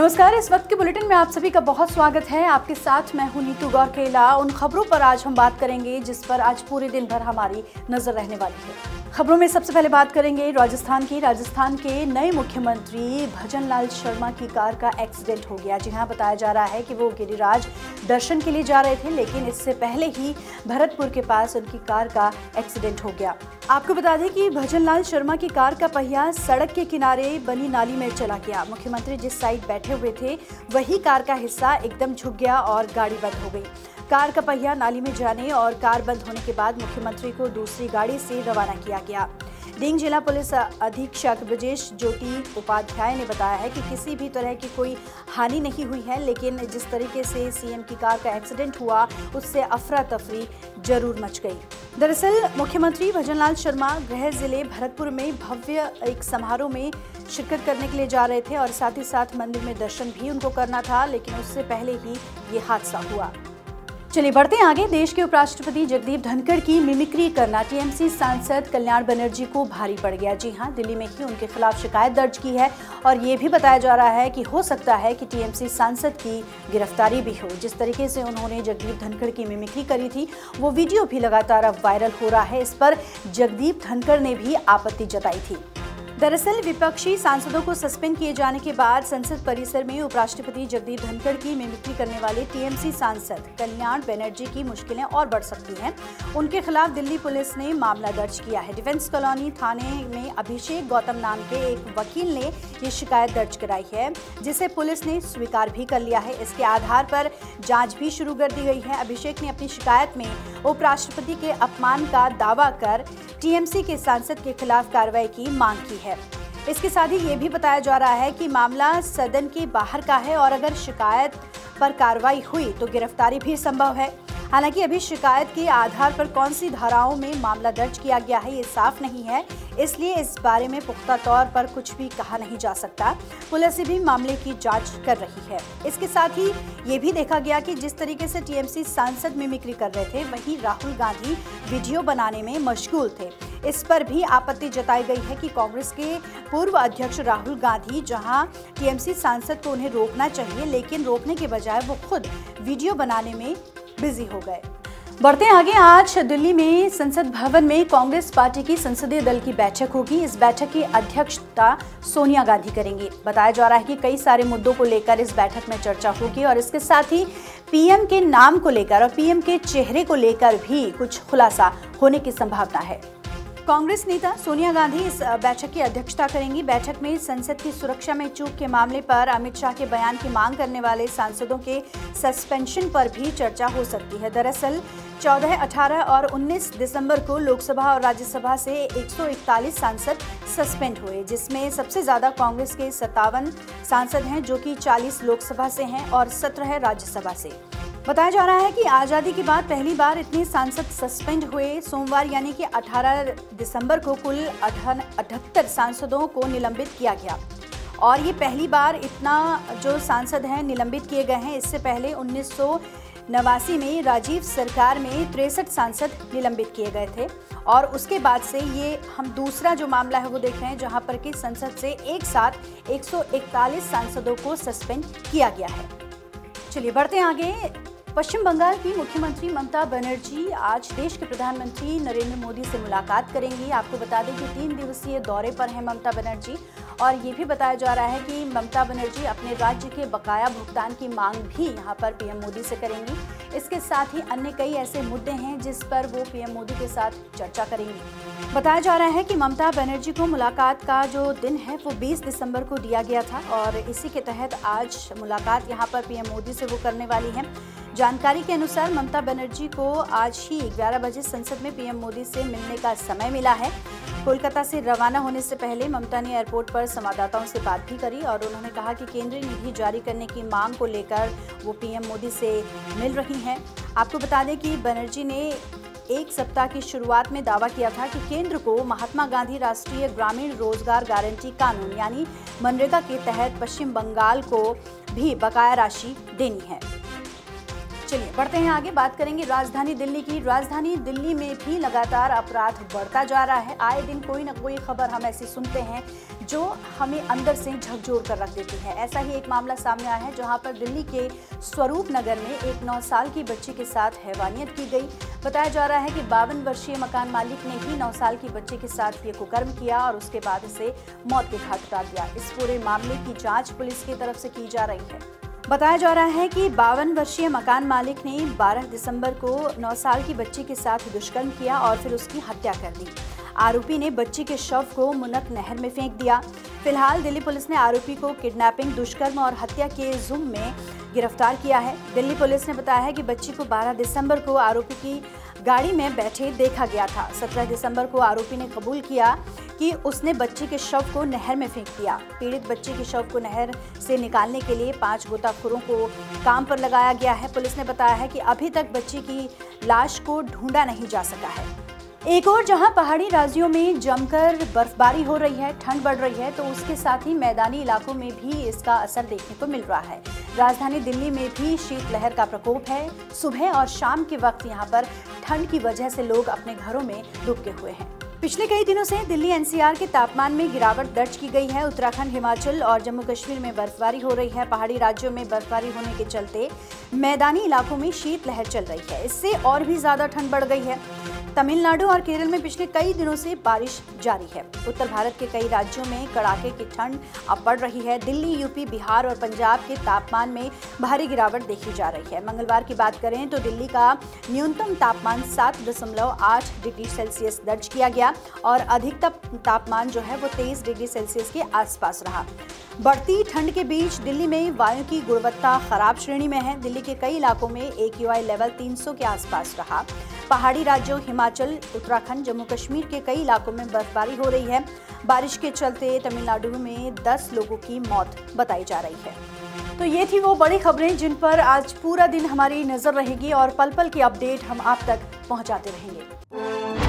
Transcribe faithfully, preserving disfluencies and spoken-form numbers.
नमस्कार, इस वक्त के बुलेटिन में आप सभी का बहुत स्वागत है। आपके साथ मैं हूं नीतू गौरखेला। उन खबरों पर आज हम बात करेंगे जिस पर आज पूरे दिन भर हमारी नजर रहने वाली है। खबरों में सबसे पहले बात करेंगे राजस्थान की। राजस्थान के नए मुख्यमंत्री भजन लाल शर्मा की कार का एक्सीडेंट हो गया। जी हाँ, बताया जा रहा है कि वो गिरिराज दर्शन के लिए जा रहे थे, लेकिन इससे पहले ही भरतपुर के पास उनकी कार का एक्सीडेंट हो गया। आपको बता दें कि भजन लाल शर्मा की कार का पहिया सड़क के किनारे बनी नाली में चला गया। मुख्यमंत्री जिस साइड बैठे हुए थे वही कार का हिस्सा एकदम झुक गया और गाड़ी बंद हो गई। कार का पहिया नाली में जाने और कार बंद होने के बाद मुख्यमंत्री को दूसरी गाड़ी से रवाना किया गया। डींग जिला पुलिस अधीक्षक ब्रजेश ज्योति उपाध्याय ने बताया है कि किसी भी तरह की कोई हानि नहीं हुई है, लेकिन जिस तरीके से सीएम की कार का एक्सीडेंट हुआ उससे अफरा तफरी जरूर मच गई। दरअसल मुख्यमंत्री भजन लाल शर्मा गृह जिले भरतपुर में भव्य एक समारोह में शिरकत करने के लिए जा रहे थे और साथ ही साथ मंदिर में दर्शन भी उनको करना था, लेकिन उससे पहले ही ये हादसा हुआ। चलिए बढ़ते हैं आगे। देश के उपराष्ट्रपति जगदीप धनखड़ की मिमिक्री करना टीएमसी सांसद कल्याण बनर्जी को भारी पड़ गया। जी हां, दिल्ली में ही उनके खिलाफ शिकायत दर्ज की है और ये भी बताया जा रहा है कि हो सकता है कि टीएमसी सांसद की गिरफ्तारी भी हो। जिस तरीके से उन्होंने जगदीप धनखड़ की मिमिक्री करी थी वो वीडियो भी लगातार अब वायरल हो रहा है। इस पर जगदीप धनखड़ ने भी आपत्ति जताई थी। दरअसल विपक्षी सांसदों को सस्पेंड किए जाने के बाद संसद परिसर में उपराष्ट्रपति जगदीप धनखड़ की मिमिक्री करने वाले टीएमसी सांसद कल्याण बनर्जी की मुश्किलें और बढ़ सकती हैं। उनके खिलाफ दिल्ली पुलिस ने मामला दर्ज किया है। डिफेंस कॉलोनी थाने में अभिषेक गौतम नाम के एक वकील ने ये शिकायत दर्ज कराई है, जिसे पुलिस ने स्वीकार भी कर लिया है। इसके आधार पर जाँच भी शुरू कर दी गई है। अभिषेक ने अपनी शिकायत में उपराष्ट्रपति के अपमान का दावा कर टीएमसी के सांसद के खिलाफ कार्रवाई की मांग की है। इसके साथ ही ये भी बताया जा रहा है कि मामला सदन के बाहर का है और अगर शिकायत पर कार्रवाई हुई तो गिरफ्तारी भी संभव है। हालांकि अभी शिकायत के आधार पर कौन सी धाराओं में मामला दर्ज किया गया है ये साफ नहीं है, इसलिए इस बारे में पुख्ता तौर पर कुछ भी कहा नहीं जा सकता। पुलिस भी मामले की जांच कर रही है। इसके साथ ही ये भी देखा गया कि जिस तरीके से टीएमसी सांसद मिमिक्री कर रहे थे वहीं राहुल गांधी वीडियो बनाने में मशगूल थे। इस पर भी आपत्ति जताई गई है कि कांग्रेस के पूर्व अध्यक्ष राहुल गांधी जहां टीएमसी सांसद को उन्हें रोकना चाहिए, लेकिन रोकने के बजाय वो खुद वीडियो बनाने में बिजी हो गए। बढ़ते आगे। आज दिल्ली में संसद भवन में कांग्रेस पार्टी की संसदीय दल की बैठक होगी। इस बैठक की अध्यक्षता सोनिया गांधी करेंगी। बताया जा रहा है कि कई सारे मुद्दों को लेकर इस बैठक में चर्चा होगी और इसके साथ ही पीएम के नाम को लेकर और पीएम के चेहरे को लेकर भी कुछ खुलासा होने की संभावना है। कांग्रेस नेता सोनिया गांधी इस बैठक की अध्यक्षता करेंगी। बैठक में संसद की सुरक्षा में चूक के मामले पर अमित शाह के बयान की मांग करने वाले सांसदों के सस्पेंशन पर भी चर्चा हो सकती है। दरअसल चौदह, अठारह और उन्नीस दिसंबर को लोकसभा और राज्यसभा से एक सौ इकतालीस सांसद सस्पेंड हुए, जिसमें सबसे ज्यादा कांग्रेस के सत्तावन सांसद हैं जो कि चालीस लोकसभा से हैं और सत्रह राज्यसभा से। बताया जा रहा है कि आज़ादी के बाद पहली बार इतने सांसद सस्पेंड हुए। सोमवार यानी कि अठारह दिसंबर को कुल अठहत्तर सांसदों को निलंबित किया गया और ये पहली बार इतना जो सांसद हैं निलंबित किए गए हैं। इससे पहले उन्नीस सौ नवासी में राजीव सरकार में तिरसठ सांसद निलंबित किए गए थे और उसके बाद से ये हम दूसरा जो मामला है वो देख रहे हैं जहां पर कि संसद से एक साथ एक सौ इकतालीस सांसदों को सस्पेंड किया गया है। चलिए बढ़ते आगे। पश्चिम बंगाल की मुख्यमंत्री ममता बनर्जी आज देश के प्रधानमंत्री नरेंद्र मोदी से मुलाकात करेंगी। आपको बता दें कि तीन दिवसीय दौरे पर हैं ममता बनर्जी और ये भी बताया जा रहा है कि ममता बनर्जी अपने राज्य के बकाया भुगतान की मांग भी यहां पर पीएम मोदी से करेंगी। इसके साथ ही अन्य कई ऐसे मुद्दे हैं जिस पर वो पीएम मोदी के साथ चर्चा करेंगी। बताया जा रहा है कि ममता बनर्जी को मुलाकात का जो दिन है वो बीस दिसंबर को दिया गया था और इसी के तहत आज मुलाकात यहाँ पर पीएम मोदी से वो करने वाली हैं। जानकारी के अनुसार ममता बनर्जी को आज ही ग्यारह बजे संसद में पीएम मोदी से मिलने का समय मिला है। कोलकाता से रवाना होने से पहले ममता ने एयरपोर्ट पर संवाददाताओं से बात भी करी और उन्होंने कहा कि केंद्रीय निधि जारी करने की मांग को लेकर वो पीएम मोदी से मिल रही हैं। आपको बता दें कि बनर्जी ने एक सप्ताह की शुरुआत में दावा किया था कि केंद्र को महात्मा गांधी राष्ट्रीय ग्रामीण रोजगार गारंटी कानून यानी मनरेगा के तहत पश्चिम बंगाल को भी बकाया राशि देनी है। चलिए बढ़ते हैं आगे, बात करेंगे राजधानी दिल्ली की। राजधानी दिल्ली में भी लगातार अपराध बढ़ता जा रहा है। आए दिन कोई ना कोई खबर हम ऐसी सुनते हैं जो हमें अंदर से झकझोर कर रख देती है। ऐसा ही एक मामला सामने आया है जहां पर दिल्ली के स्वरूप नगर में एक नौ साल की बच्ची के साथ हैवानियत की गई। बताया जा रहा है कि बावन वर्षीय मकान मालिक ने ही नौ साल की बच्ची के साथ ये कुकर्म किया और उसके बाद इसे मौत के घाट उतार दिया। इस पूरे मामले की जाँच पुलिस की तरफ से की जा रही है। बताया जा रहा है कि बावन वर्षीय मकान मालिक ने बारह दिसंबर को नौ साल की बच्ची के साथ दुष्कर्म किया और फिर उसकी हत्या कर दी। आरोपी ने बच्ची के शव को मुनक नहर में फेंक दिया। फिलहाल दिल्ली पुलिस ने आरोपी को किडनैपिंग, दुष्कर्म और हत्या के जुर्म में गिरफ्तार किया है। दिल्ली पुलिस ने बताया है कि बच्ची को बारह दिसंबर को आरोपी की गाड़ी में बैठे देखा गया था। सत्रह दिसंबर को आरोपी ने कबूल किया कि उसने बच्ची के शव को नहर में फेंक दिया। पीड़ित बच्ची के शव को नहर से निकालने के लिए पांच गोताखोरों को काम पर लगाया गया है। पुलिस ने बताया है कि अभी तक बच्ची की लाश को ढूंढा नहीं जा सका है। एक और जहां पहाड़ी राज्यों में जमकर बर्फबारी हो रही है, ठंड बढ़ रही है, तो उसके साथ ही मैदानी इलाकों में भी इसका असर देखने को मिल रहा है। राजधानी दिल्ली में भी शीतलहर का प्रकोप है। सुबह और शाम के वक्त यहां पर ठंड की वजह से लोग अपने घरों में दुबके हुए हैं। पिछले कई दिनों से दिल्ली एन सी आर के तापमान में गिरावट दर्ज की गई है। उत्तराखंड, हिमाचल और जम्मू कश्मीर में बर्फबारी हो रही है। पहाड़ी राज्यों में बर्फबारी होने के चलते मैदानी इलाकों में शीतलहर चल रही है। इससे और भी ज्यादा ठंड बढ़ गई है। तमिलनाडु और केरल में पिछले कई दिनों से बारिश जारी है। उत्तर भारत के कई राज्यों में कड़ाके की ठंड अब बढ़ रही है। दिल्ली, यूपी, बिहार और पंजाब के तापमान में भारी गिरावट देखी जा रही है। मंगलवार की बात करें तो दिल्ली का न्यूनतम तापमान सात दशमलव आठ डिग्री सेल्सियस दर्ज किया गया और अधिकतम तापमान जो है वो तेईस डिग्री सेल्सियस के आसपास रहा। बढ़ती ठंड के बीच दिल्ली में वायु की गुणवत्ता खराब श्रेणी में है। दिल्ली के कई इलाकों में ए क्यू आई लेवल तीन सौ के आसपास रहा। पहाड़ी राज्यों हिमाचल, उत्तराखंड, जम्मू कश्मीर के कई इलाकों में बर्फबारी हो रही है। बारिश के चलते तमिलनाडु में दस लोगों की मौत बताई जा रही है। तो ये थी वो बड़ी खबरें जिन पर आज पूरा दिन हमारी नजर रहेगी और पल पल की अपडेट हम आप तक पहुंचाते रहेंगे।